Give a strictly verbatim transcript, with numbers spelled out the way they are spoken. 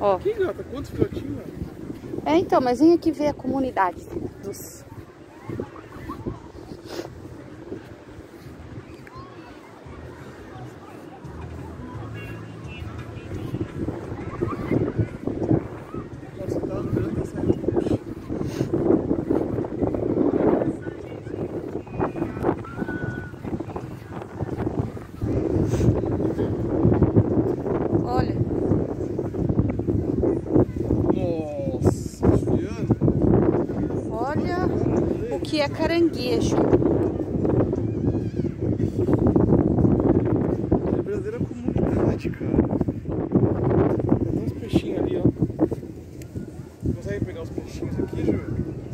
Ó. Aqui, gata, quantos filhotinhos? É, então, mas vem aqui ver a comunidade dos... Nossa, tá andando e saindo. Olha. Nossa, Juliana. Olha o que é caranguejo. É verdadeira comunidade, cara. Tem uns peixinhos ali, ó. Consegue pegar os peixinhos aqui, Ju?